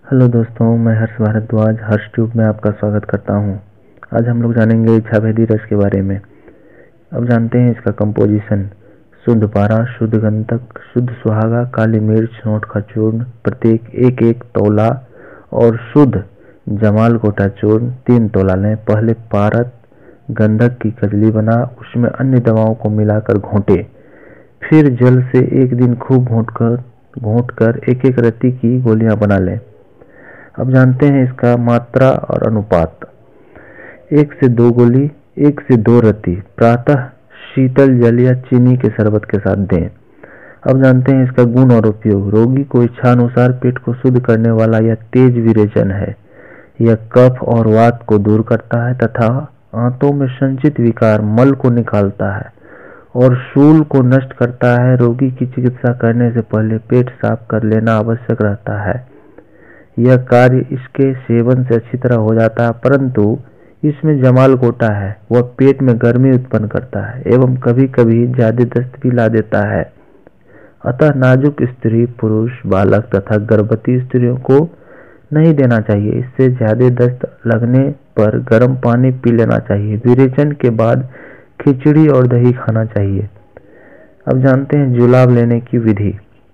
Hello दोस्तों, मैं हर्ष भारद्वाज हर्ष tube में आपका स्वागत करता हूं। आज हम लोग जानेंगे इच्छाभेदी रस के बारे में। अब जानते हैं इसका कंपोजिशन। शुद्ध पारा, शुद्ध गंधक, शुद्ध सुहागा, काली मिर्च, नोट का चूर्ण प्रत्येक 1-1 तोला और शुद्ध जमाल गोटा चूर्ण 3 तोला लें। पहले पारद गंधक की कजली बना उसमें अन्य दवाओं को मिलाकर घोंटे, फिर जल से 1 दिन खूब घोंटकर 1-1 रत्ती की गोलियां बना लें। अब जानते हैं इसका मात्रा और अनुपात। 1 से 2 गोली, 1 से 2 रत्ती प्रातः शीतल जल या चीनी के शरबत के साथ दें। अब जानते हैं इसका गुण और उपयोग। रोगी को इच्छानुसार पेट को शुद्ध करने वाला यह तेज विरेचन है। यह कफ और वात को दूर करता है तथा आंतों में संचित विकार मल को निकालता है और शूल को नष्ट करता है। रोगी की चिकित्सा करने से पहले पेट साफ कर लेना आवश्यक रहता है। यह कार्य इसके सेवन से अच्छी तरह हो जाता है, परंतु इसमें जमाल गोटा है, वह पेट में गर्मी उत्पन्न करता है एवं कभी कभी ज्यादा दस्त भी ला देता है। अतः नाजुक स्त्री, पुरुष, बालक तथा गर्भवती स्त्रियों को नहीं देना चाहिए। इससे ज्यादा दस्त लगने पर गर्म पानी पी लेना चाहिए। विरेचन के बाद खिचड़ी और दही खाना चाहिए। अब जानते हैं जुलाब लेने की विधि।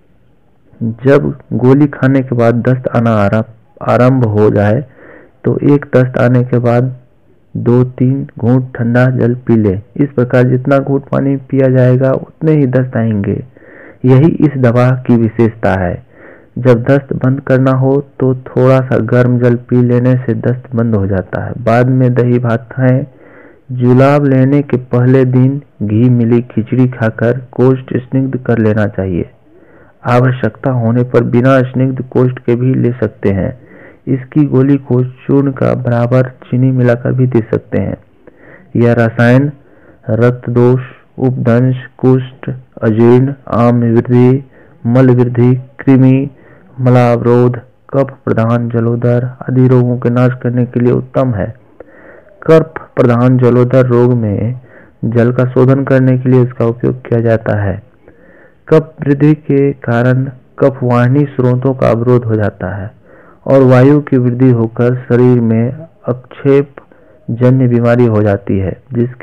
जब गोली खाने के बाद दस्त आना आरंभ हो जाए तो एक दस्त आने के बाद 2-3 घूंट ठंडा जल पी ले। इस प्रकार जितना घूंट पानी पिया जाएगा उतने ही दस्त आएंगे। यही इस दवा की विशेषता है। जब दस्त बंद करना हो तो थोड़ा सा गर्म जल पी लेने से दस्त बंद हो जाता है। बाद में दही भात खाएं। जुलाब लेने के पहले दिन घी मिली खिचड़ी खाकर कोष्ठ स्निग्ध कर लेना चाहिए। आवश्यकता होने पर बिना स्निग्ध कोष्ठ के भी ले सकते हैं। इसकी गोली को चूर्ण का बराबर चीनी मिलाकर भी दे सकते हैं। यह रसायन रक्त दोष, उपदंश, कुष्ठ, अजीर्ण, आम वृद्धि, मल वृद्धि, कृमि, मलावरोध, कफ प्रधान जलोदर आदि रोगों के नाश करने के लिए उत्तम है। कफ प्रधान जलोदर रोग में जल का शोधन करने के लिए इसका उपयोग किया जाता है। कफ वृद्धि के कारण कफवाहिनी स्रोतों का अवरोध हो जाता है और वायु की वृद्धि होकर शरीर में अक्षेप जन्य बीमारी हो जाती है,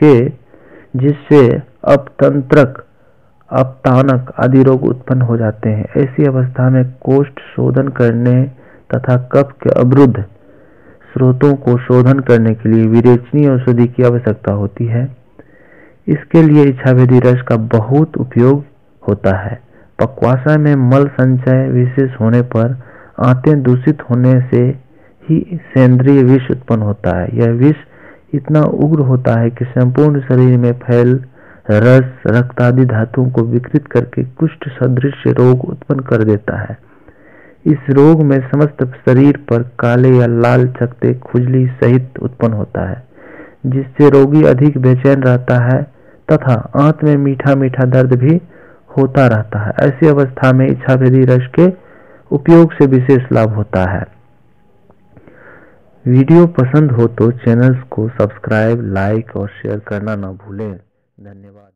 जिससे अपतंत्रक, अपतानक आदि रोग उत्पन्न हो जाते हैं। ऐसी अवस्था में कोष्ठ शोधन करने तथा कफ के अवरुद्ध स्रोतों को शोधन करने के लिए विरेचनी औषधि की आवश्यकता होती है। इसके लिए इच्छाभेदी रस का बहुत उपयोग होता है। पक्वाशय में मल संचय विशेष होने पर आंतें दूषित होने से ही सेंद्रीय विष उत्पन्न होता है। यह विष इतना उग्र होता है कि संपूर्ण शरीर में फैल रस, रक्त आदि धातुओं को विकृत करके कुष्ठ सदृश रोग उत्पन्न कर देता है। इस रोग में समस्त शरीर पर काले या लाल चकत्ते, खुजली सहित उत्पन्न होता है, जिससे रोगी अधिक बेचैन रहता है तथा आंत में मीठा मीठा दर्द भी होता रहता है। ऐसी अवस्था में इच्छाभेदी रस के उपयोग से विशेष लाभ होता है। वीडियो पसंद हो तो चैनल को सब्सक्राइब, लाइक और शेयर करना न भूलें। धन्यवाद।